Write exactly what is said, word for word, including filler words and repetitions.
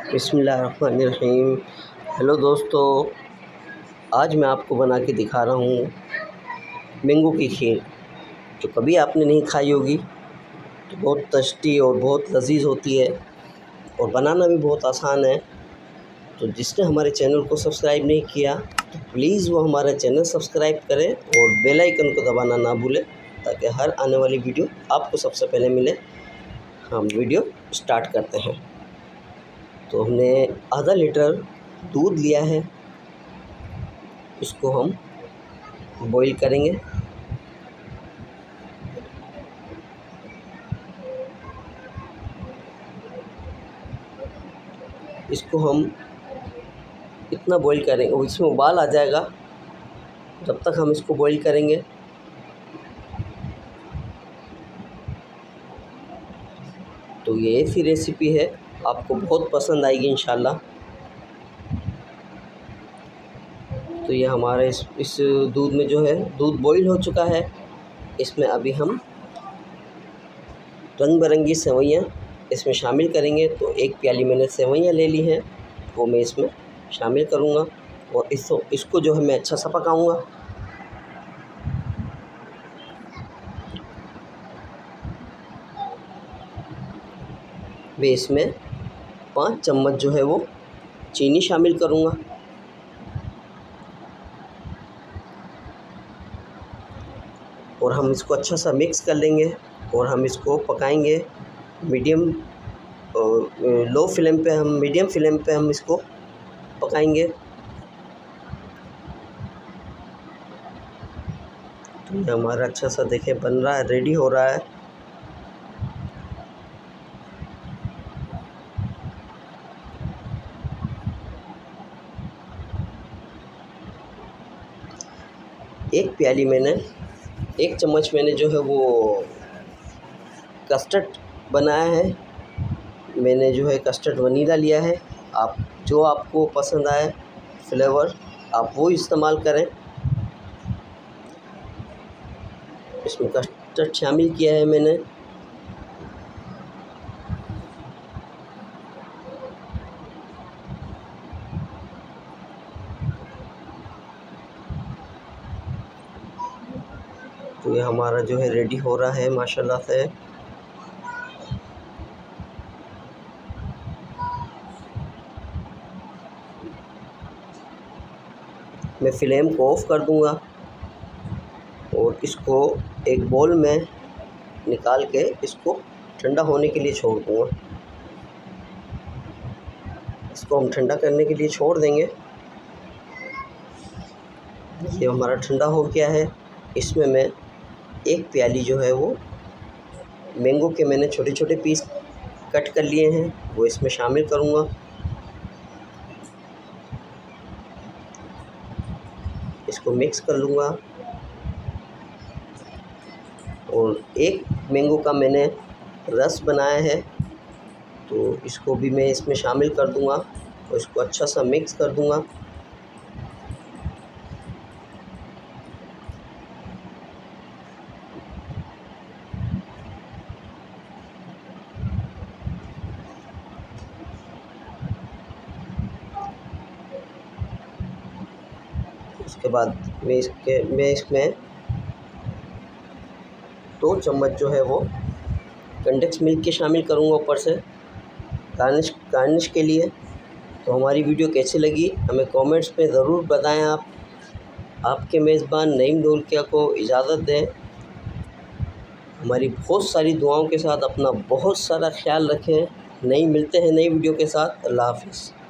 बिस्मिल्लाहिर्रहमानिर्रहीम। हेलो दोस्तों, आज मैं आपको बना के दिखा रहा हूँ मैंगो की खीर, जो कभी आपने नहीं खाई होगी। तो बहुत टेस्टी और बहुत लजीज होती है और बनाना भी बहुत आसान है। तो जिसने हमारे चैनल को सब्सक्राइब नहीं किया तो प्लीज़ वो हमारा चैनल सब्सक्राइब करें और बेल आइकन को दबाना ना भूलें, ताकि हर आने वाली वीडियो आपको सबसे पहले मिले। हम वीडियो स्टार्ट करते हैं। तो हमने आधा लीटर दूध लिया है, इसको हम बॉईल करेंगे। इसको हम इतना बॉईल करेंगे और इसमें उबाल आ जाएगा, जब तक हम इसको बॉईल करेंगे। तो ये ऐसी रेसिपी है, आपको बहुत पसंद आएगी इंशाल्लाह। तो ये हमारे इस इस दूध में जो है दूध बॉईल हो चुका है। इसमें अभी हम रंग बिरंगी सेवइयाँ इसमें शामिल करेंगे। तो एक प्याली मैंने सेवइयाँ ले ली हैं, वो मैं इसमें शामिल करूँगा और इसको इसको जो है मैं अच्छा सा पकाऊँगा। मैं इसमें पाँच चम्मच जो है वो चीनी शामिल करूँगा। और हम इसको अच्छा सा मिक्स कर लेंगे और हम इसको पकाएंगे मीडियम लो फ्लेम पे हम मीडियम फ्लेम पे हम इसको पकाएंगे। तो ये हमारा अच्छा सा देखें बन रहा है, रेडी हो रहा है। एक प्याली मैंने एक चम्मच मैंने जो है वो कस्टर्ड बनाया है। मैंने जो है कस्टर्ड वनीला लिया है। आप जो आपको पसंद आए फ्लेवर आप वो इस्तेमाल करें। इसमें कस्टर्ड शामिल किया है मैंने। तो ये हमारा जो है रेडी हो रहा है माशाल्लाह से। मैं फ्लेम को ऑफ़ कर दूंगा और इसको एक बोल में निकाल के इसको ठंडा होने के लिए छोड़ दूंगा। इसको हम ठंडा करने के लिए छोड़ देंगे। ये हमारा ठंडा हो गया है। इसमें मैं एक प्याली जो है वो मैंगो के मैंने छोटे छोटे पीस कट कर लिए हैं, वो इसमें शामिल करूँगा। इसको मिक्स कर लूँगा और एक मैंगो का मैंने रस बनाया है, तो इसको भी मैं इसमें शामिल कर दूँगा और इसको अच्छा सा मिक्स कर दूँगा। उसके बाद मैं इसके मैं इसमें दो चम्मच जो है वो कंडेंस मिल्क के शामिल करूँगा ऊपर से गार्निश गार्निश के लिए। तो हमारी वीडियो कैसी लगी हमें कमेंट्स में ज़रूर बताएं। आप आपके मेज़बान नईम ढोलकिया को इजाज़त दें। हमारी बहुत सारी दुआओं के साथ अपना बहुत सारा ख्याल रखें। नई मिलते हैं नई वीडियो के साथ। अल्लाह हाफ़िज़।